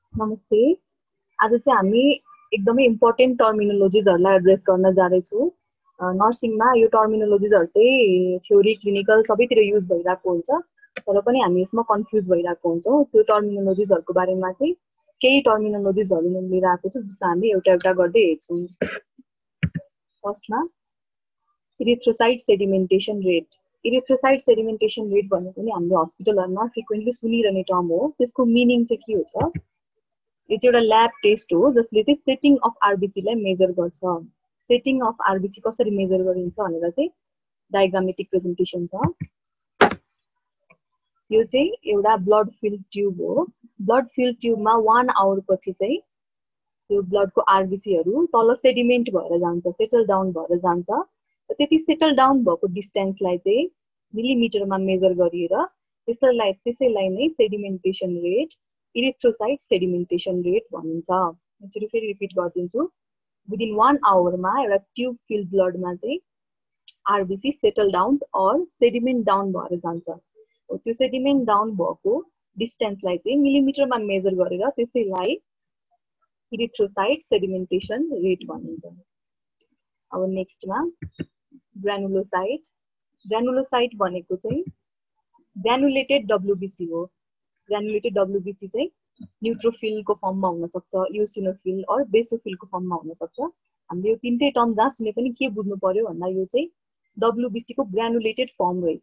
नमस्ते। आज चाहिँ हामी एकदमै इम्पोर्टेन्ट टर्मिनोलोजिजहरुलाई एड्रेस गर्न जाँदैछौँ। नर्सिङमा यो टर्मिनोलोजिजहरु चाहिँ थ्योरी क्लिनिकल सबैतिर युज भइरहेको हुन्छ, तर पनि हामी यसमा कन्फ्युज भइरहेको हुन्छौँ। त्यो टर्मिनोलोजिजहरुको बारेमा चाहिँ केही टर्मिनोलोजिजहरु म लिएर आएको छु, जसलाई हामी एउटा एउटा गर्दै हेर्छौँ। फर्स्टमा erythrocyte sedimentation rate. Erythrocyte sedimentation rate भनेको नि हामीले हस्पिटलहरुमा फ्रिक्वेन्टली सुनिरहने टर्म हो। त्यसको मिनिङ चाहिँ के हो त? यो चाहिँ एउटा ल्याब टेस्ट हो जसले चाहिँ सेटिङ अफ आरबिसी लाई मेजर गर्छ। सेटिङ अफ आरबिसी कसरी मेजर गरिन्छ भनेर चाहिँ डायग्रामेटिक प्रेजेन्टेसन छ। यो चाहिँ एउटा ब्लड फिल्ड ट्युब हो। ब्लड फिल्ड ट्युबमा 1 आवर पछि चाहिँ यो ब्लडको आरबिसीहरु तल सेडिमेन्ट भएर जान्छ, सेटल डाउन भएर जान्छ। त्यति सेटल डाउन भएको डिस्टेन्सलाई चाहिँ मिलिमिटरमा मेजर गरिएर त्यसैलाई नै sedimentation rate, erythrocyte sedimentation rate भनिन्छ। एकचोटि फेरि रिपिट गरिदिन्छु। विदिन 1 आवरमा एउटा ट्युब फिल्ड ब्लडमा चाहिँ RBC settle down or sediment down भएर जान्छ। त्यो सेडिमेन्ट डाउन भएको डिस्टेन्सलाई चाहिँ मिलिमिटरमा मेजर गरेर त्यसैलाई इरिथ्रोसाइट सेडिमेन्टेसन रेट भनिन्छ। अब नेक्स्टमा ग्रानुलोसाइट। ग्रानुलोसाइट भनेको चाहिँ ग्रानुलेटेड डब्ल्युबिसी हो। ग्रानुलेटेड डब्ल्युबिसी चाहिँ न्युट्रोफिलको फर्ममा हुन सक्छ, इओसिनोफिल अर बेसोफिलको फर्ममा हुन सक्छ। हामीले यो तीनटै टर्म जहाँ सुने पनि के बुझ्नु पर्यो भन्दा यो चाहिँ डब्ल्युबिसी को ग्रानुलेटेड फर्म रहेछ।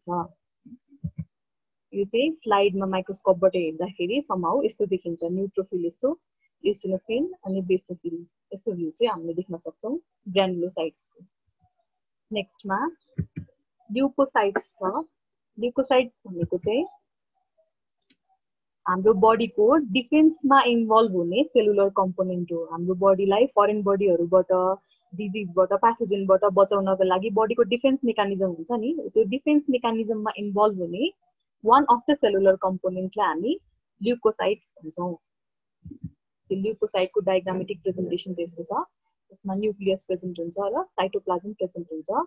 यो चाहिँ स्लाइडमा माइक्रोस्कोपबाट हेर्दाखेरि समाउ यस्तो देखिन्छ, न्युट्रोफिल यस्तो, इओसिनोफिल अनि बेसोफिल यस्तो भ्यू चाहिँ हामीले देख्न सक्छौँ ग्रानुलोसाइट्सको। नेक्स्टमा ल्युकोसाइट्स छ। ल्युकोसाइट भनेको चाहिँ हाम्रो बडीको डिफेन्समा इन्भल्भ हुने सेलुलर कम्पोनेन्ट हो। हाम्रो बडीलाई फरेन बडीहरुबाट, डिजिजबाट, प्याथोजेनबाट बचाउनको लागि बडीको डिफेन्स मेकानिजम हुन्छ नि, त्यो डिफेन्स मेकानिजममा इन्भल्भ हुने वान अफ द सेलुलर कम्पोनेन्टलाई हामी ल्युकोसाइट्स भन्छौँ। त्यो ल्युकोसाइटको डायग्रामेटिक प्रेजेन्टेसन चाहिँ यस्तो छ। यसमा न्युक्लियस प्रेजेन्ट हुन्छ र साइटोप्लाज्म प्रेजेन्ट हुन्छ।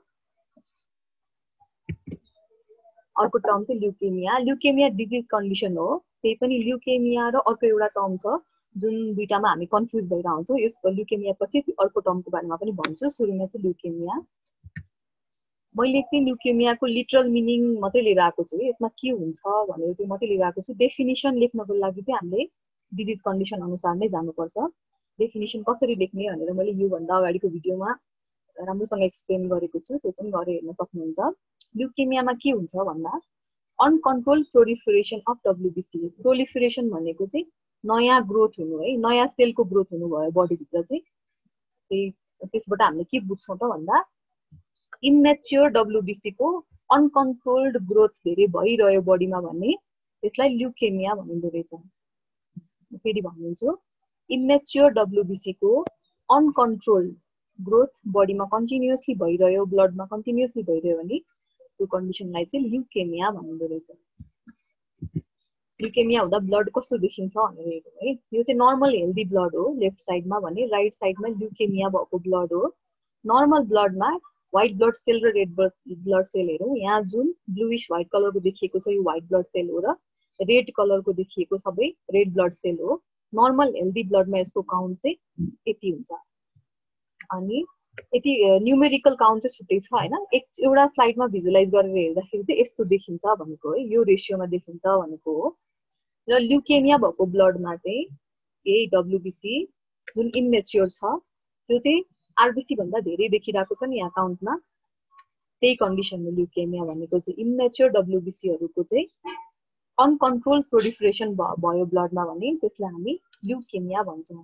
अर्को टर्म चाहिँ ल्युकेमिया। ल्युकेमिया डिजिज कन्डिसन हो। त्यही पनि ल्युकेमिया र अर्को एउटा टर्म छ जुन दुईटामा हामी कन्फ्युज भइरहेको हुन्छौँ। यस ल्युकेमिया पछि अर्को टर्मको बारेमा पनि भन्छु। सुरुमा चाहिँ ल्युकेमिया। मैले चाहिँ ल्युकेमियाको लिटरल मिनिङ मात्रै लिएर आएको छु। यसमा के हुन्छ भनेर चाहिँ मात्रै लिएर आएको छु। डेफिनिसन लेख्नको लागि चाहिँ हामीले डिजिज कन्डिसन अनुसार नै जानुपर्छ। डेफिनिसन कसरी लेख्ने भनेर मैले योभन्दा अगाडिको भिडियोमा राम्रोसँग एक्सप्लेन गरेको छु, त्यो पनि गएर हेर्न सक्नुहुन्छ। ल्युकेमियामा के हुन्छ भन्दा uncontrolled proliferation of WBC. Proliferation भनेको चाहिँ नयाँ ग्रोथ हुनु है, नयाँ सेलको ग्रोथ हुनु भयो बडीभित्र चाहिँ। त्यसबाट हामीले के बुझ्छौँ त भन्दा इमेच्योर डब्ल्युबिसी को अनकन्ट्रोल्ड ग्रोथ धेरै भइरह्यो बडीमा भन्ने त्यसलाई ल्युकेमिया भनिँदो रहेछ। फेरि भनिदिन्छु, इमेच्योर डब्ल्युबिसी को अनकन्ट्रोल्ड ग्रोथ बडीमा कन्टिन्युअसली भइरह्यो, ब्लडमा कन्टिन्युअसली भइरह्यो भने त्यो कन्डिसनलाई चाहिँ ल्युकेमिया भनिँदो रहेछ। ल्युकेमिया हुँदा ब्लड कस्तो देखिन्छ भनेर हेरौँ है। यो चाहिँ नर्मल हेल्दी ब्लड हो लेफ्ट साइडमा भने, राइट साइडमा ल्युकेमिया भएको ब्लड हो। नर्मल ब्लडमा व्हाइट ब्लड सेल र रेड ब्लड सेल हेरौँ। यहाँ जुन ब्लुइश व्हाइट कलरको देखिएको छ यो व्हाइट ब्लड सेल हो र रेड कलरको देखिएको सबै रेड ब्लड सेल हो। नर्मल हेल्दी ब्लडमा यसको काउन्ट चाहिँ यति हुन्छ। अनि यति न्युमेरिकल काउन्ट चाहिँ छुट्टै छ हैन। एउटा स्लाइडमा भिजुअलाइज गरेर हेर्दाखेरि चाहिँ यस्तो देखिन्छ भनेको है, यो रेशियोमा देखिन्छ भनेको हो। र ल्युकेमिया भएको ब्लडमा चाहिँ यही डब्ल्युबिसी जुन इमेच्योर छ त्यो चाहिँ आरबिसी भन्दा धेरै देखिरहेको छ नि यहाँ काउन्टमा, त्यही कन्डिसन हो ल्युकेमिया भनेको चाहिँ। इमेच्योर डब्ल्युबिसीहरुको चाहिँ अनकन्ट्रोल प्रोलिफरेसन भयो ब्लडमा भने त्यसलाई हामी ल्युकेमिया भन्छौँ।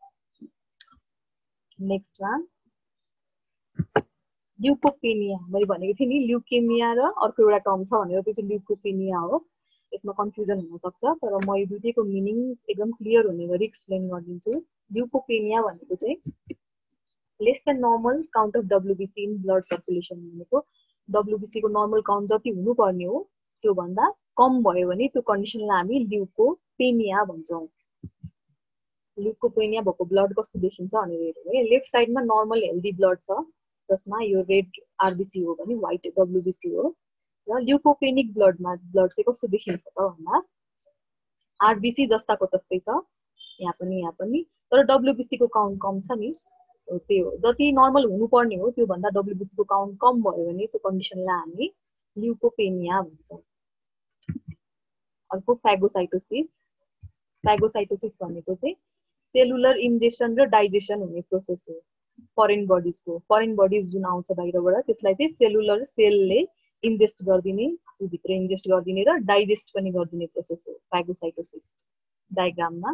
नेक्स्टमा ल्युकोपेनिया। मैले भनेको थिएँ नि ल्युकेमिया र अर्को एउटा टर्म छ भनेर, त्यो चाहिँ ल्युकोपेनिया हो। यसमा कन्फ्युजन हुन सक्छ, तर म यो दुईटैको मिनिङ एकदम क्लियर हुने गरी एक्सप्लेन गरिदिन्छु। ल्युकोपेनिया भनेको चाहिँ less than normal count of WBC in blood circulation भनेको डब्ल्युबिसी को नर्मल काउन्ट जति हुनुपर्ने हो त्यो भन्दा कम भयो भने त्यो कन्डिसनलाई हामी ल्युकोपेनिया भन्छौँ। ल्युकोपेनिया भएको ब्लड कस्तो देखिन्छ भनेर हेरौँ है। लेफ्ट साइडमा नर्मल हेल्दी ब्लड छ जसमा यो रेड आरबिसी हो भने व्हाइट डब्ल्युबिसी हो। र ल्युकोपेनिक ब्लड चाहिँ कस्तो देखिन्छ त भन्दा आरबिसी जस्ताको तस्तै छ, यहाँ पनि तर WBC को काउन्ट कम छ नि त्यही हो जति नर्मल हुनुपर्ने हो त्यो भन्दा WBC को काउन्ट कम भयो भने त्यो कन्डिसनलाई हामी ल्युकोपेनिया भन्छौँ अर्को फागोसाइटोसिस फागोसाइटोसिस भनेको चाहिँ सेलुलर इन्जेक्सन र डाइजेसन हुने प्रोसेस हो फरेन बडिज जुन आउँछ बाहिरबाट त्यसलाई चाहिँ सेलुलर सेलले इन्जेस्ट गरिदिने भित्र इन्जेस्ट गरिदिने र डाइजेस्ट पनि गरिदिने प्रोसेस हो फागोसाइटोसिस डायग्राममा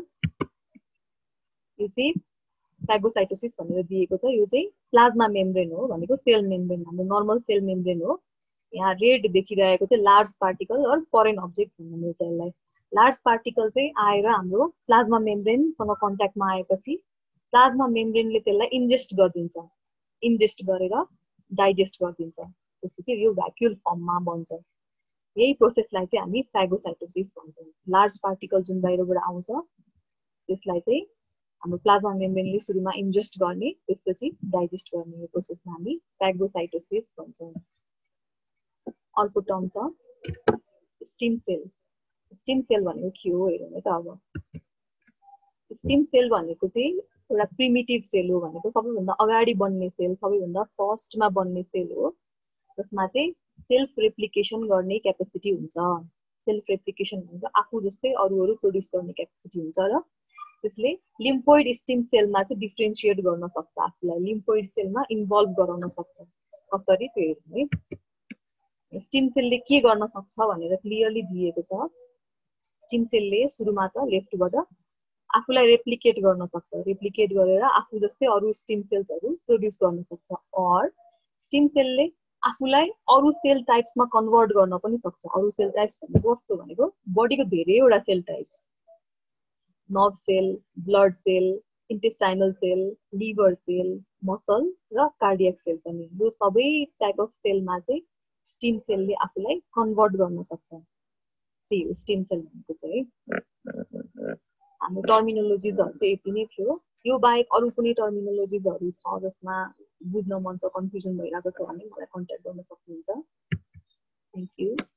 यो चाहिँ फागोसाइटोसिस भनेर दिएको छ यो चाहिँ प्लाज्मा मेम्ब्रेन हो भनेको सेल मेम्ब्रेन हाम्रो नर्मल सेल मेम्ब्रेन हो यहाँ रेड देखिरहेको चाहिँ लार्ज पार्टिकल और फरेन अब्जेक्ट भन्नु मिल्छ यसलाई लार्ज पार्टिकल चाहिँ आएर हाम्रो प्लाज्मा मेम्ब्रेनसँग कन्ट्याक्टमा आएपछि प्लाज्मा मेम्ब्रेनले त्यसलाई इन्जेस्ट गरिदिन्छ इन्जेस्ट गरेर डाइजेस्ट गरिदिन्छ त्यसपछि यो भ्याक्युल फर्ममा बन्छ यही प्रोसेसलाई चाहिँ हामी फागोसाइटोसिस भन्छौँ लार्ज पार्टिकल जुन बाहिरबाट आउँछ त्यसलाई चाहिँ हाम्रो प्लाज्मा मेम्ब्रेनले सुरुमा इन्जेस्ट गर्ने त्यसपछि डाइजेस्ट गर्ने यो प्रोसेसमा हामी फागोसाइटोसिस भन्छौँ अर्को टर्म छ स्टिम सेल भनेको के हो हेरौँ त अब स्टिम सेल भनेको चाहिँ एउटा प्रिमिटिभ सेल हो भनेको सबैभन्दा अगाडि बन्ने सेल सबैभन्दा फर्स्टमा बन्ने सेल हो जसमा चाहिँ सेल्फ रेप्लिकेसन गर्ने क्यापेसिटी हुन्छ सेल्फ रेप्लिकेसन भनेको आफू जस्तै अरू प्रोड्युस गर्ने क्यापेसिटी हुन्छ र त्यसले लिम्फोइड स्टिम सेलमा चाहिँ डिफ्रेन्सिएट गर्न सक्छ आफूलाई लिम्फोइड सेलमा इन्भल्भ गराउन सक्छ कसरी त्यो हेर्नु है स्टिम सेलले के गर्न सक्छ भनेर क्लियरली दिएको छ स्टिम सेलले सुरुमा त लेफ्टबाट आफूलाई रेप्लिकेट गर्न सक्छ रेप्लिकेट गरेर आफू जस्तै अरू स्टिम सेल्सहरू प्रोड्युस गर्न सक्छ और स्टिम सेलले आफूलाई अरू सेल टाइप्समा कन्भर्ट गर्न पनि सक्छ अरू सेल टाइप्स भनेको कस्तो भनेको बडीको धेरैवटा cell types nerve cell blood cell intestinal cell liver cell muscle र कार्डियक सेल पनि यो सबै टाइप अफ सेलमा चाहिँ स्टिम सेलले आफूलाई कन्भर्ट गर्न सक्छ त्यही हो स्टिम सेल भनेको चाहिँ हाम्रो टर्मिनोलोजिजहरू चाहिँ यति नै थियो यो बाहेक अरू कुनै टर्मिनोलोजिजहरू छ जसमा बुझ्न मन छ कन्फ्युजन भइरहेको छ भने मलाई कन्ट्याक्ट गर्न सक्नुहुन्छ थ्याङ्क यू